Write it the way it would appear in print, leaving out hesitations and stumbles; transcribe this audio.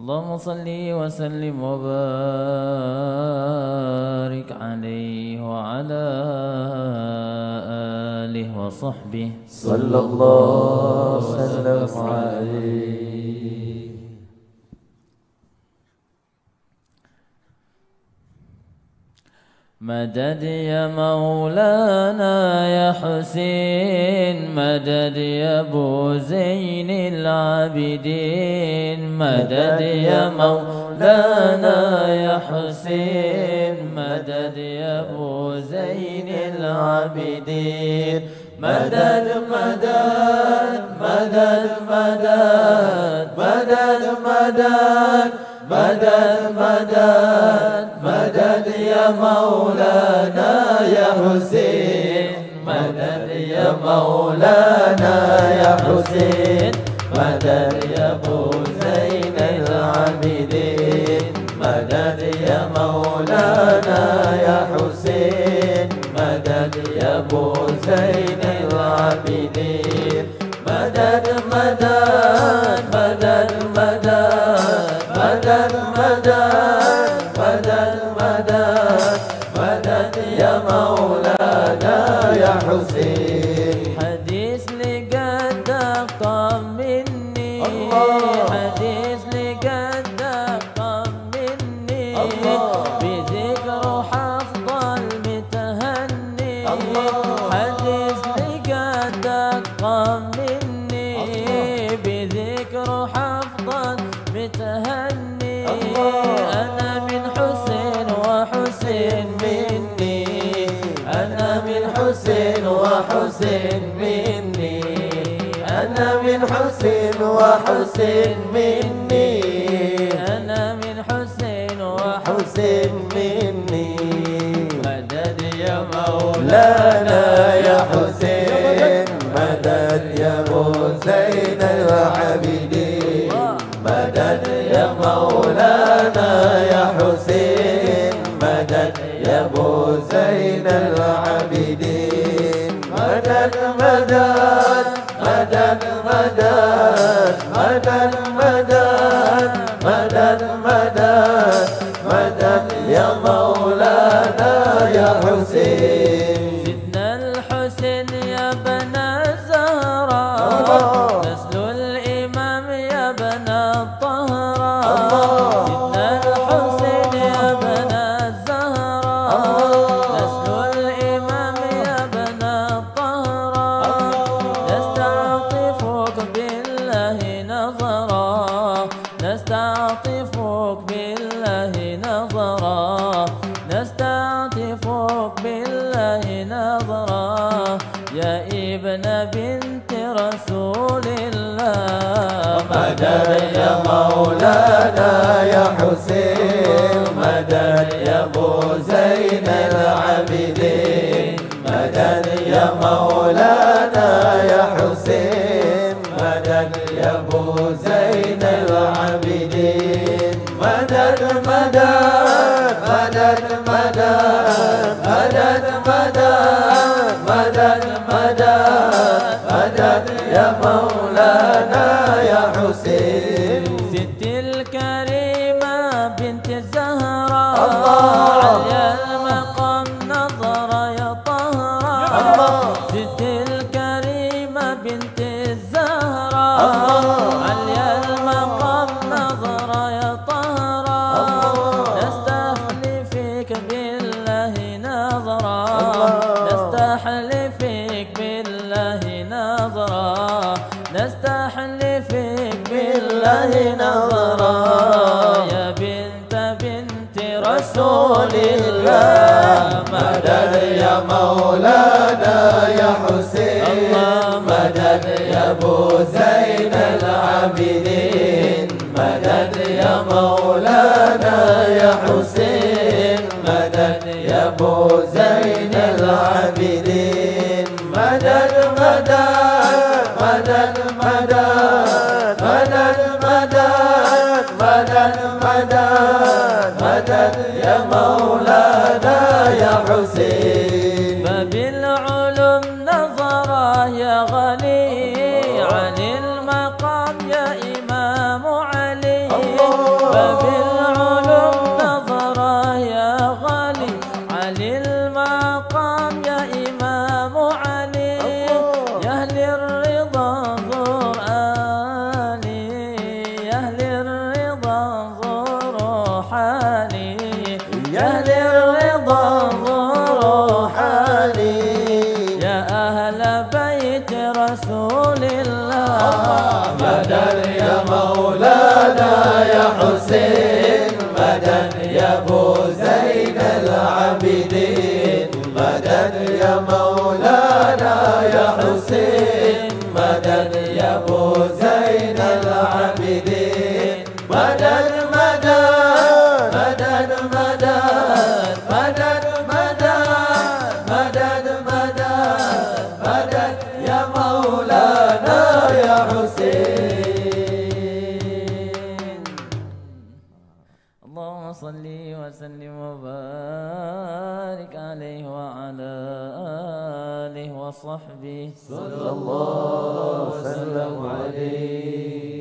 اللهم صل وسلم وبارك عليه وعلى آله وصحبه صلى الله وسلم عليه. مدد يا مولانا يا حسين، مدد يا ابو زين العابدين، مدد يا مولانا يا حسين، مدد يا ابو زين العابدين، مدد مدد مدد مدد مدد مدد مدد مدد مدد يا مولانا يا حسين، مدد يا مولانا يا حسين، مدد يا ابو زين العابدين، مدد يا مولانا يا حسين، مدد يا ابو زين العابدين، مدد مدد مدد مدد مدد مدد مدد مدد مدد يا مولانا يا حسين. حديث لقدك طمني، حديث لقدك طمني، بذكر حفظ المتهني، حديث لقدك طمني، بذكر حفظ المتهني، أنا من حسين وحسين مني، أنا من حسين وحسين مني، أنا من حسين وحسين مني، أنا من حسين وحسين مني. مدد يا مولانا يا حسين، مدد يا ابو زين العابدين، مدد يا مولانا يا حسين، مدد يا ابو زين العابدين، مدد مدد مدد مدد مدد مدد مدد مدد مدد يا مولانا يا حسين. سيدنا الحسين يا بنا الزهراء، نسل الإمام يا بنا الطهراء، سيدنا الحسين يا بنا الزهراء، نسل الإمام يا بنا الطهراء، نستعطفك بالله نظرا، نستعطفك بالله نظرا، نستعطفك بالله نظرا، يا ابن بنت رسول الله. مدد يا مولانا يا حسين، مدد يا ابو زين العابدين، مدد يا مولانا يا حسين، مدد يا ابو زين العابدين، مدد مدد مدد مدد مدد مدد مدد مدد مدد يا مولانا يا حسين. ست الكريمة بنت الزهراء، عليا المقام نظرة يا طهراء، ست الكريمة بنت الزهراء، عليا المقام نظرة يا طهراء، نستحلفك بالله نظرة، نستحلفك بالله نظرة، نستحلفك بالله نظرة، يا بنت رسول الله. مدد يا مولانا يا حسين، مدد يا ابو زين العابدين، مدد يا مولانا يا حسين، مدد يا ابو زين العابدين، مدد مدد مدد مدد مدد مدد مدد مدد مدد يا مولانا يا حسين. فبالعلوم نظرة يا غني عن المقام يا إمام علي، فبالعلوم نظرة يا غالي علي المقام يا إمام علي يا أهل الرضا زور آلي يا أهل الرضا زوروا حالي يا أهل الرضا زوروا حالي يا أهل بيت رسول الله مدد يا مولانا يا حسين مدد يا ابو زين العابدين مدد يا مولانا يا حسين مدد يا ابو زين العابدين مدد مدد مدد مدد مدد مدد مدد مدد يا مولانا يا حسين. اللهم صل وسلم وبارك عليه وعلى آله وصحبه صلى الله وسلم عليه.